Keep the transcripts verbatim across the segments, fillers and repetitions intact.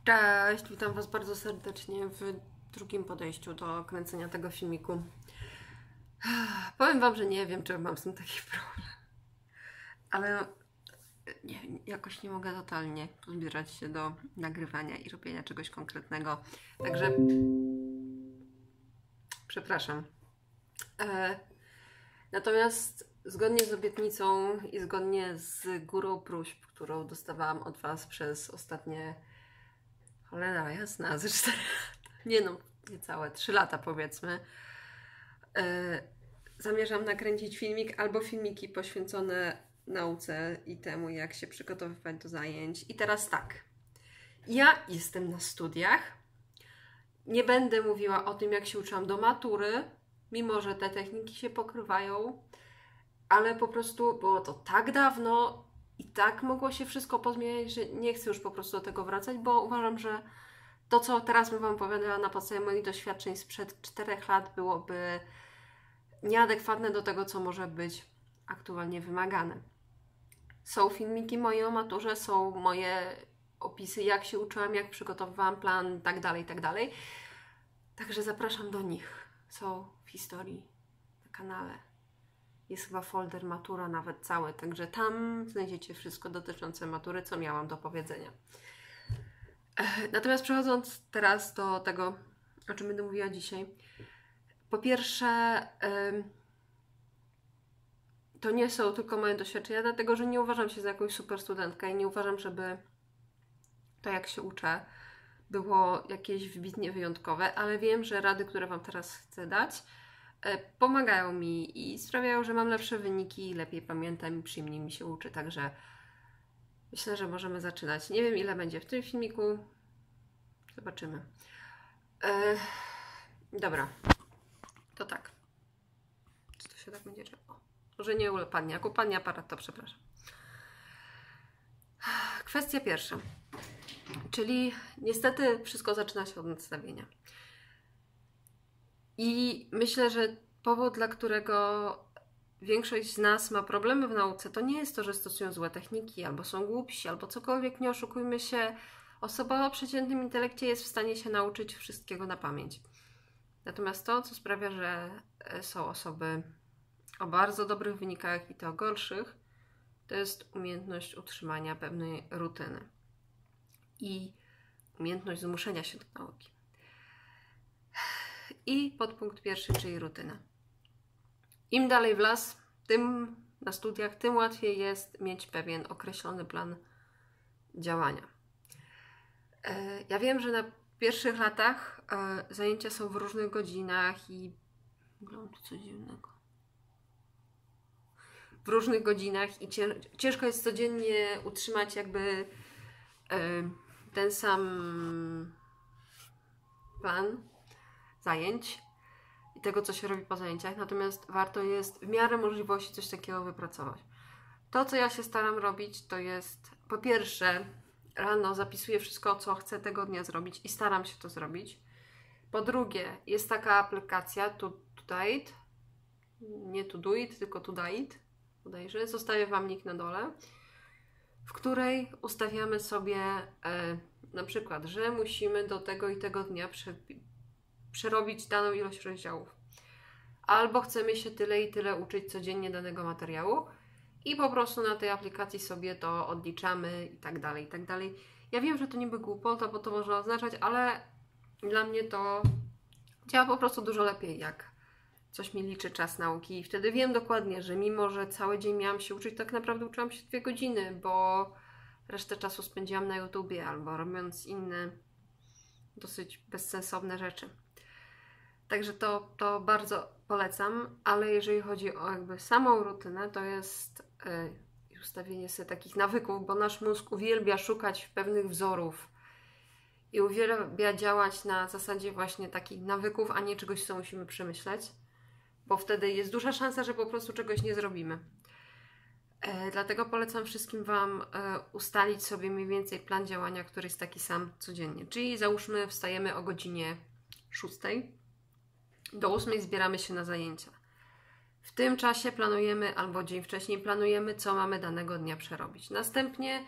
Cześć, witam Was bardzo serdecznie w drugim podejściu do kręcenia tego filmiku. Powiem Wam, że nie wiem, czy mam z tym taki problem, ale nie, jakoś nie mogę totalnie pozbierać się do nagrywania i robienia czegoś konkretnego. Także przepraszam. E, natomiast zgodnie z obietnicą i zgodnie z górą próśb, którą dostawałam od Was przez ostatnie, cholera jasna, ze cztery lata, nie no, niecałe trzy lata powiedzmy, yy, zamierzam nakręcić filmik albo filmiki poświęcone nauce i temu, jak się przygotowywać do zajęć. I teraz tak, ja jestem na studiach, nie będę mówiła o tym, jak się uczyłam do matury, mimo że te techniki się pokrywają, ale po prostu było to tak dawno i tak mogło się wszystko pozmieniać, że nie chcę już po prostu do tego wracać, bo uważam, że to, co teraz bym Wam opowiadała na podstawie moich doświadczeń sprzed czterech lat, byłoby nieadekwatne do tego, co może być aktualnie wymagane. Są filmiki moje o maturze, są moje opisy, jak się uczyłam, jak przygotowywałam plan, tak dalej, tak dalej. Także zapraszam do nich. Są w historii na kanale. Jest chyba folder matura nawet cały, także tam znajdziecie wszystko dotyczące matury, co miałam do powiedzenia. Natomiast przechodząc teraz do tego, o czym będę mówiła dzisiaj. Po pierwsze, to nie są tylko moje doświadczenia, dlatego że nie uważam się za jakąś super studentkę i nie uważam, żeby to, jak się uczę, było jakieś wybitnie wyjątkowe, ale wiem, że rady, które Wam teraz chcę dać, pomagają mi i sprawiają, że mam lepsze wyniki, lepiej pamiętam i przyjemniej mi się uczy, także myślę, że możemy zaczynać. Nie wiem, ile będzie w tym filmiku. Zobaczymy. Eee, dobra. To tak. Czy to się tak będzie działo? Może nie upadnie. Jak upadnie aparat, to przepraszam. Kwestia pierwsza. Czyli niestety wszystko zaczyna się od nadstawienia. I myślę, że powód, dla którego większość z nas ma problemy w nauce, to nie jest to, że stosują złe techniki, albo są głupsi, albo cokolwiek, nie oszukujmy się. Osoba o przeciętnym intelekcie jest w stanie się nauczyć wszystkiego na pamięć. Natomiast to, co sprawia, że są osoby o bardzo dobrych wynikach i to o gorszych, to jest umiejętność utrzymania pewnej rutyny i umiejętność zmuszenia się do nauki. I podpunkt pierwszy, czyli rutyna. Im dalej w las, tym na studiach, tym łatwiej jest mieć pewien określony plan działania. Ja wiem, że na pierwszych latach zajęcia są w różnych godzinach i wygląda tu coś dziwnego. W różnych godzinach i ciężko jest codziennie utrzymać jakby ten sam plan zajęć i tego, co się robi po zajęciach, natomiast warto jest w miarę możliwości coś takiego wypracować. To, co ja się staram robić, to jest po pierwsze rano zapisuję wszystko, co chcę tego dnia zrobić i staram się to zrobić. Po drugie, jest taka aplikacja To, to Do It, nie To Do It, tylko To Do It, bodajże, zostawię Wam link na dole, w której ustawiamy sobie e, na przykład, że musimy do tego i tego dnia prze, przerobić daną ilość rozdziałów. Albo chcemy się tyle i tyle uczyć codziennie danego materiału i po prostu na tej aplikacji sobie to odliczamy i tak dalej, i tak dalej. Ja wiem, że to niby głupota, bo to może oznaczać, ale dla mnie to działa po prostu dużo lepiej, jak coś mi liczy czas nauki i wtedy wiem dokładnie, że mimo, że cały dzień miałam się uczyć, tak naprawdę uczyłam się dwie godziny, bo resztę czasu spędziłam na YouTubie albo robiąc inne dosyć bezsensowne rzeczy. Także to, to bardzo polecam, ale jeżeli chodzi o jakby samą rutynę, to jest yy, ustawienie sobie takich nawyków, bo nasz mózg uwielbia szukać pewnych wzorów i uwielbia działać na zasadzie właśnie takich nawyków, a nie czegoś, co musimy przemyśleć, bo wtedy jest duża szansa, że po prostu czegoś nie zrobimy. Yy, dlatego polecam wszystkim Wam yy, ustalić sobie mniej więcej plan działania, który jest taki sam codziennie. Czyli załóżmy wstajemy o godzinie szóstej. Do ósmej zbieramy się na zajęcia. W tym czasie planujemy, albo dzień wcześniej planujemy, co mamy danego dnia przerobić. Następnie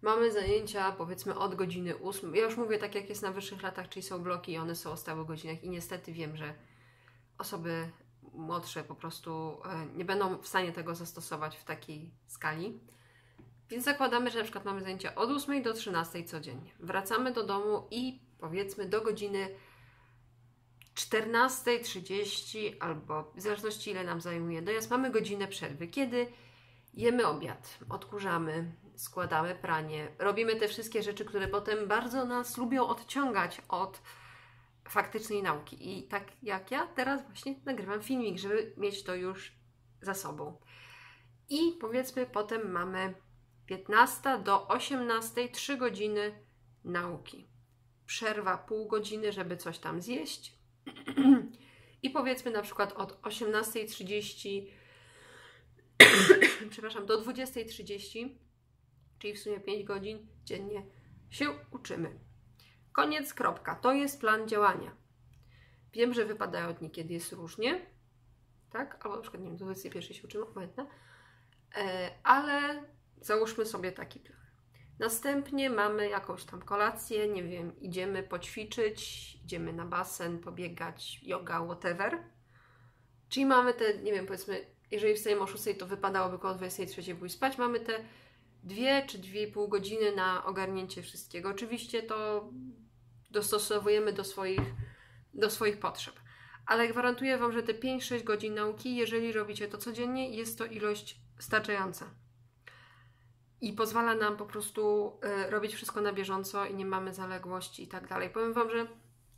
mamy zajęcia powiedzmy od godziny ósmej. Ja już mówię tak jak jest na wyższych latach, czyli są bloki i one są o stałych godzinach i niestety wiem, że osoby młodsze po prostu nie będą w stanie tego zastosować w takiej skali. Więc zakładamy, że na przykład mamy zajęcia od ósmej do trzynastej codziennie. Wracamy do domu i powiedzmy do godziny czternastej trzydzieści albo w zależności ile nam zajmuje dojazd, mamy godzinę przerwy, kiedy jemy obiad, odkurzamy, składamy pranie, robimy te wszystkie rzeczy, które potem bardzo nas lubią odciągać od faktycznej nauki. I tak jak ja teraz właśnie nagrywam filmik, żeby mieć to już za sobą. I powiedzmy potem mamy piętnasta do osiemnastej, trzy godziny nauki. Przerwa pół godziny, żeby coś tam zjeść. I powiedzmy na przykład od osiemnastej trzydzieści przepraszam, do dwudziestej trzydzieści, czyli w sumie pięć godzin dziennie się uczymy. Koniec, kropka. To jest plan działania. Wiem, że wypadają dni, kiedy jest różnie, tak? Albo na przykład, nie wiem, do dwudziestej pierwszej się uczymy, obojętne. E, ale załóżmy sobie taki plan. Następnie mamy jakąś tam kolację, nie wiem, idziemy poćwiczyć, idziemy na basen, pobiegać, yoga, whatever. Czyli mamy te, nie wiem, powiedzmy, jeżeli wstajemy o szóstej, to wypadałoby koło dwudziestej trzeciej pójść spać. Mamy te dwie czy dwie i pół godziny na ogarnięcie wszystkiego. Oczywiście to dostosowujemy do swoich, do swoich potrzeb. Ale gwarantuję Wam, że te pięć sześć godzin nauki, jeżeli robicie to codziennie, jest to ilość starczająca. I pozwala nam po prostu y, robić wszystko na bieżąco i nie mamy zaległości i tak dalej. Powiem Wam, że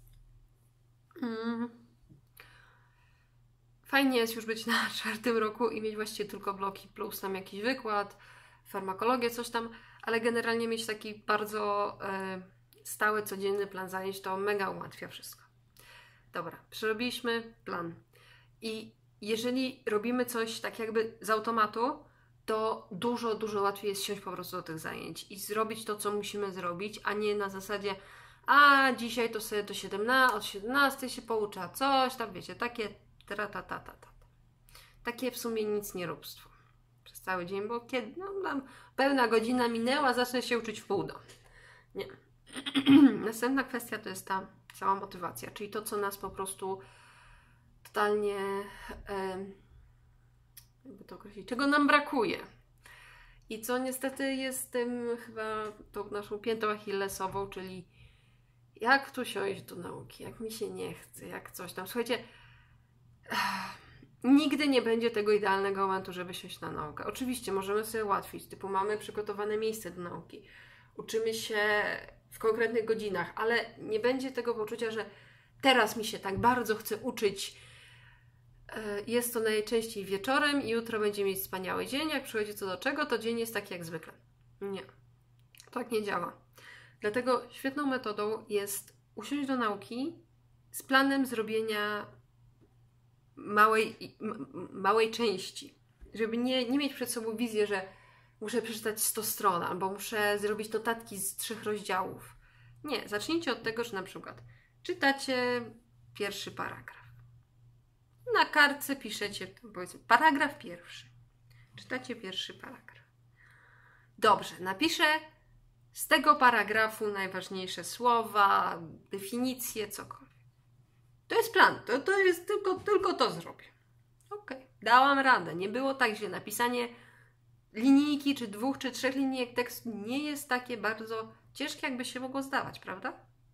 mm, fajnie jest już być na czwartym roku i mieć właściwie tylko bloki plus tam jakiś wykład, farmakologię, coś tam, ale generalnie mieć taki bardzo y, stały, codzienny plan zajęć to mega ułatwia wszystko. Dobra, przerobiliśmy plan. I jeżeli robimy coś tak jakby z automatu, to dużo, dużo łatwiej jest siąść po prostu do tych zajęć i zrobić to, co musimy zrobić, a nie na zasadzie a dzisiaj to sobie do siedemnastej, od siedemnastej się poucza coś tam, wiecie, takie ta, ta, ta, ta, ta. Takie w sumie nic nie róbstwo przez cały dzień, bo kiedy no, tam pełna godzina minęła, zacznę się uczyć w pół do. Nie. Następna kwestia to jest ta cała motywacja, czyli to, co nas po prostu totalnie e, jakby to określić, czego nam brakuje. I co niestety jest tym chyba tą naszą piętą achillesową, czyli jak tu siąść do nauki, jak mi się nie chce, jak coś tam. Słuchajcie, nigdy nie będzie tego idealnego momentu, żeby siąść na naukę. Oczywiście możemy sobie ułatwić, typu mamy przygotowane miejsce do nauki, uczymy się w konkretnych godzinach, ale nie będzie tego poczucia, że teraz mi się tak bardzo chce uczyć. Jest to najczęściej wieczorem i jutro będzie mieć wspaniały dzień. Jak przychodzi co do czego, to dzień jest taki jak zwykle. Nie. Tak nie działa. Dlatego świetną metodą jest usiąść do nauki z planem zrobienia małej, małej części. Żeby nie, nie mieć przed sobą wizję, że muszę przeczytać sto stron albo muszę zrobić notatki z trzech rozdziałów. Nie. Zacznijcie od tego, że na przykład czytacie pierwszy paragraf. Na kartce piszecie, powiedzmy, paragraf pierwszy. Czytacie pierwszy paragraf. Dobrze, napiszę z tego paragrafu najważniejsze słowa, definicje, cokolwiek. To jest plan, to, to jest tylko, tylko to zrobię. Okej, okay. Dałam radę. Nie było tak źle. Napisanie linijki, czy dwóch, czy trzech linijek tekstu nie jest takie bardzo ciężkie, jakby się mogło zdawać, prawda?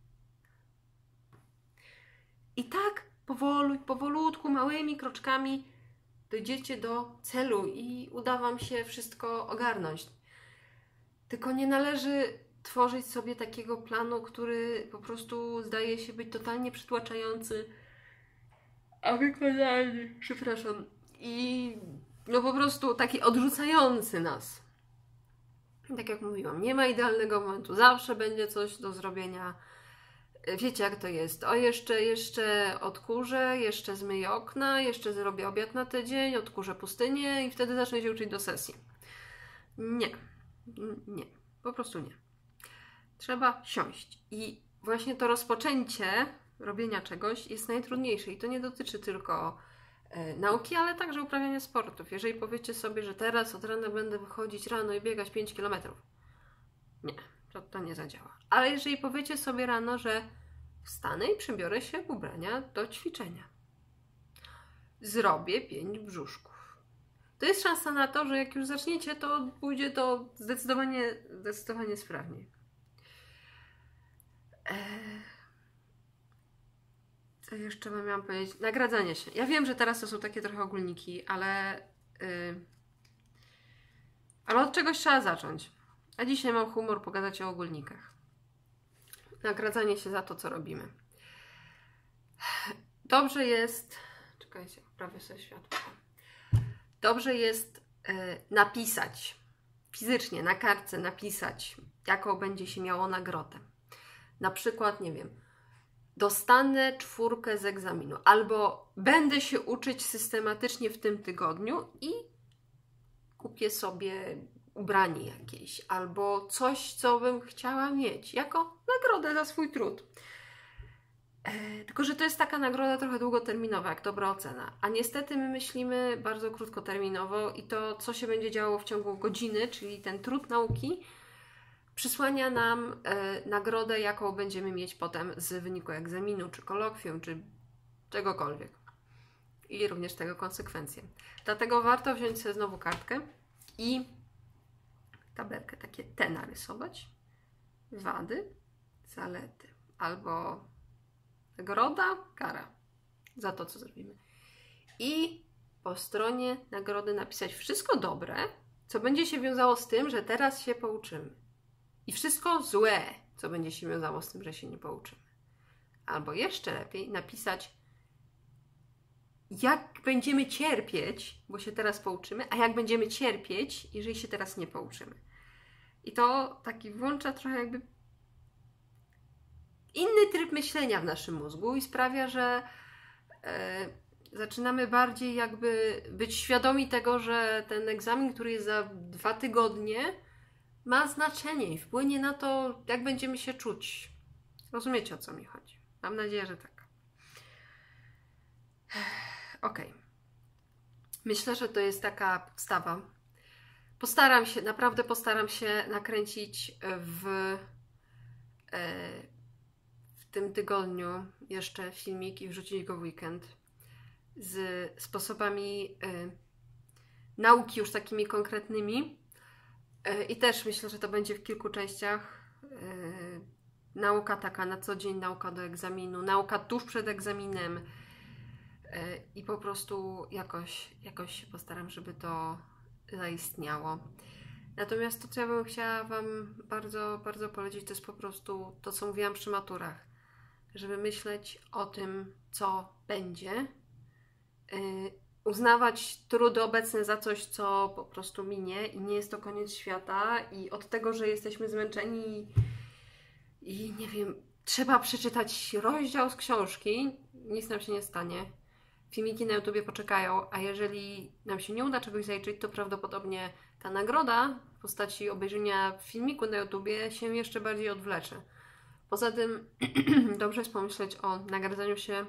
I tak powolu, powolutku, małymi kroczkami dojdziecie do celu i uda Wam się wszystko ogarnąć. Tylko nie należy tworzyć sobie takiego planu, który po prostu zdaje się być totalnie przytłaczający, a wykonalny, przepraszam, i no po prostu taki odrzucający nas. Tak jak mówiłam, nie ma idealnego momentu, zawsze będzie coś do zrobienia. Wiecie jak to jest, o jeszcze, jeszcze odkurzę, jeszcze zmyję okna, jeszcze zrobię obiad na tydzień, odkurzę pustynię i wtedy zacznę się uczyć do sesji. Nie, nie, po prostu nie. Trzeba siąść i właśnie to rozpoczęcie robienia czegoś jest najtrudniejsze i to nie dotyczy tylko e, nauki, ale także uprawiania sportów. Jeżeli powiecie sobie, że teraz od rana będę wychodzić rano i biegać pięć kilometrów, Nie, to, to nie zadziała. Ale jeżeli powiecie sobie rano, że wstanę i przebiorę się w ubrania do ćwiczenia. Zrobię pięć brzuszków. To jest szansa na to, że jak już zaczniecie, to pójdzie to zdecydowanie, zdecydowanie sprawniej. Eee... Co jeszcze bym miałam powiedzieć? Nagradzanie się. Ja wiem, że teraz to są takie trochę ogólniki, ale... Yy... Ale od czegoś trzeba zacząć. A dzisiaj mam humor pogadać o ogólnikach. Nagradzanie się za to, co robimy. Dobrze jest... Czekajcie, poprawię sobie światło. Dobrze jest yy, napisać, fizycznie, na kartce napisać, jaką będzie się miało nagrodę. Na przykład, nie wiem, dostanę czwórkę z egzaminu, albo będę się uczyć systematycznie w tym tygodniu i kupię sobie ubranie jakieś, albo coś, co bym chciała mieć, jako nagrodę za swój trud. E, tylko, że to jest taka nagroda trochę długoterminowa, jak dobra ocena. A niestety my myślimy bardzo krótkoterminowo i to, co się będzie działo w ciągu godziny, czyli ten trud nauki, przysłania nam e, nagrodę, jaką będziemy mieć potem z wyniku egzaminu, czy kolokwium, czy czegokolwiek. I również tego konsekwencje. Dlatego warto wziąć sobie znowu kartkę i tabelkę, takie T narysować. Wady, zalety. Albo nagroda, kara. Za to, co zrobimy. I po stronie nagrody napisać wszystko dobre, co będzie się wiązało z tym, że teraz się pouczymy. I wszystko złe, co będzie się wiązało z tym, że się nie pouczymy. Albo jeszcze lepiej napisać, jak będziemy cierpieć, bo się teraz pouczymy, a jak będziemy cierpieć, jeżeli się teraz nie pouczymy. I to taki włącza trochę jakby inny tryb myślenia w naszym mózgu i sprawia, że e, zaczynamy bardziej jakby być świadomi tego, że ten egzamin, który jest za dwa tygodnie, ma znaczenie i wpłynie na to, jak będziemy się czuć. Rozumiecie, o co mi chodzi? Mam nadzieję, że tak. Ok. Myślę, że to jest taka podstawa. Postaram się, naprawdę postaram się nakręcić w, w tym tygodniu jeszcze filmik i wrzucić go w weekend z sposobami nauki już takimi konkretnymi. I też myślę, że to będzie w kilku częściach. Nauka taka na co dzień, nauka do egzaminu, nauka tuż przed egzaminem. I po prostu jakoś, jakoś się postaram, żeby to zaistniało. Natomiast to, co ja bym chciała Wam bardzo, bardzo polecić, to jest po prostu to, co mówiłam przy maturach. Żeby myśleć o tym, co będzie. Uznawać trudy obecne za coś, co po prostu minie i nie jest to koniec świata. I od tego, że jesteśmy zmęczeni i nie wiem, trzeba przeczytać rozdział z książki, nic nam się nie stanie. Filmiki na YouTubie poczekają, a jeżeli nam się nie uda czegoś zaliczyć, to prawdopodobnie ta nagroda w postaci obejrzenia filmiku na YouTubie się jeszcze bardziej odwlecze. Poza tym dobrze jest pomyśleć o nagradzaniu się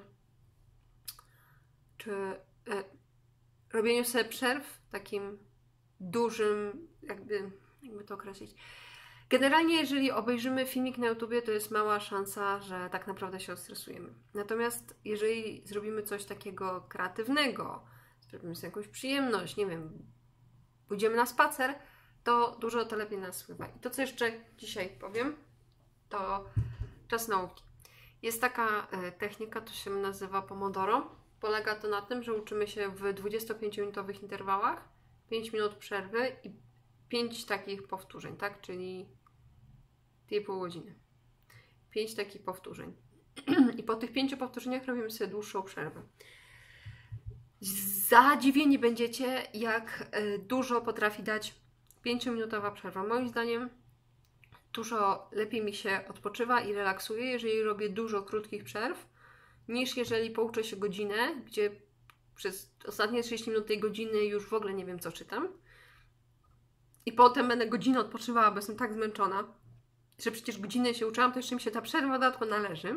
czy e, robieniu sobie przerw takim dużym, jakby, jakby to określić. Generalnie, jeżeli obejrzymy filmik na YouTubie, to jest mała szansa, że tak naprawdę się odstresujemy. Natomiast jeżeli zrobimy coś takiego kreatywnego, zrobimy sobie jakąś przyjemność, nie wiem, pójdziemy na spacer, to dużo to lepiej nas wpływa. I to, co jeszcze dzisiaj powiem, to czas nauki. Jest taka technika, to się nazywa Pomodoro. Polega to na tym, że uczymy się w dwudziestopięciominutowych interwałach, pięć minut przerwy i pięć takich powtórzeń, tak? Czyli dwie i pół godziny. pięć takich powtórzeń. I po tych pięciu powtórzeniach robimy sobie dłuższą przerwę. Zadziwieni będziecie, jak dużo potrafi dać pięciominutowa przerwa. Moim zdaniem dużo lepiej mi się odpoczywa i relaksuje, jeżeli robię dużo krótkich przerw, niż jeżeli pouczę się godzinę, gdzie przez ostatnie trzydzieści minut tej godziny już w ogóle nie wiem, co czytam. I potem będę godzinę odpoczywała, bo jestem tak zmęczona, że przecież godzinę się uczyłam, to jeszcze mi się ta przerwa dodatkowo należy.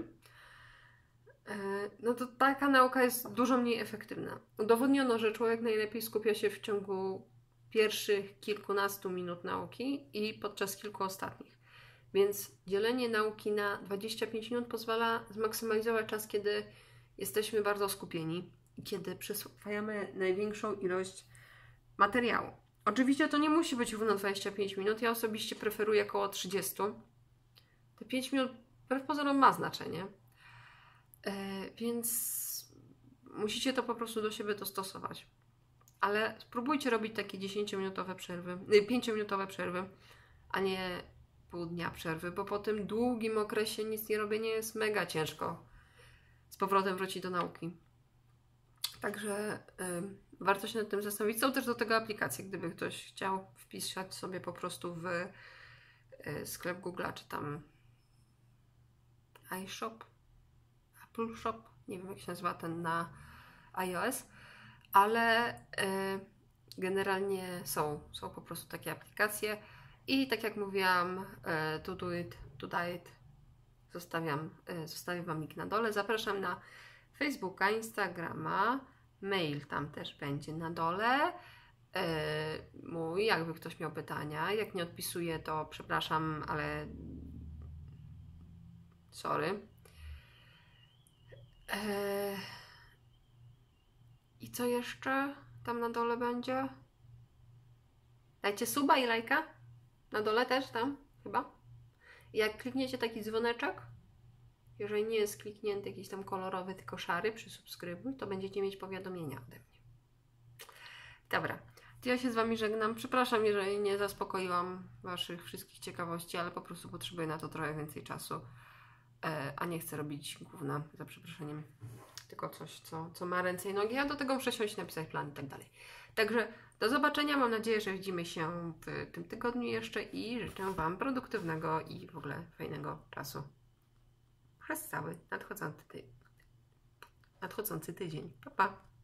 No to taka nauka jest dużo mniej efektywna. Udowodniono, że człowiek najlepiej skupia się w ciągu pierwszych kilkunastu minut nauki i podczas kilku ostatnich. Więc dzielenie nauki na dwadzieścia pięć minut pozwala zmaksymalizować czas, kiedy jesteśmy bardzo skupieni i kiedy przyswajamy największą ilość materiału. Oczywiście to nie musi być równo dwadzieścia pięć minut. Ja osobiście preferuję około trzydzieści. Te pięć minut wbrew pozorom ma znaczenie. Yy, więc musicie to po prostu do siebie dostosować. Ale spróbujcie robić takie dziesięciominutowe przerwy, pięciominutowe przerwy, a nie pół dnia przerwy, bo po tym długim okresie nic nie robienia jest mega ciężko z powrotem wrócić do nauki. Także yy, warto się nad tym zastanowić. Są też do tego aplikacje, gdyby ktoś chciał wpisać sobie po prostu w yy, sklep Google'a, czy tam iShop, Apple Shop, nie wiem jak się nazywa ten na iOS, ale yy, generalnie są, są po prostu takie aplikacje i tak jak mówiłam, yy, to do it, to diet, zostawiam, yy, zostawiam Wam link na dole. Zapraszam na Facebooka, Instagrama, mail tam też będzie na dole. Yy, mój, jakby ktoś miał pytania. Jak nie odpisuję, to przepraszam, ale sorry. Yy, I co jeszcze tam na dole będzie? Dajcie suba i lajka. Na dole też tam chyba. I jak klikniecie taki dzwoneczek, jeżeli nie jest kliknięty jakiś tam kolorowy, tylko szary, przysubskrybuj, to będziecie mieć powiadomienia ode mnie. Dobra, to ja się z Wami żegnam. Przepraszam, jeżeli nie zaspokoiłam Waszych wszystkich ciekawości, ale po prostu potrzebuję na to trochę więcej czasu, a nie chcę robić gówna, za przeproszeniem, tylko coś, co, co ma ręce i nogi, a do tego muszę siąść, napisać plan i tak dalej. Także do zobaczenia, mam nadzieję, że widzimy się w tym tygodniu jeszcze i życzę Wam produktywnego i w ogóle fajnego czasu przez cały nadchodzący, ty nadchodzący tydzień. Pa, pa!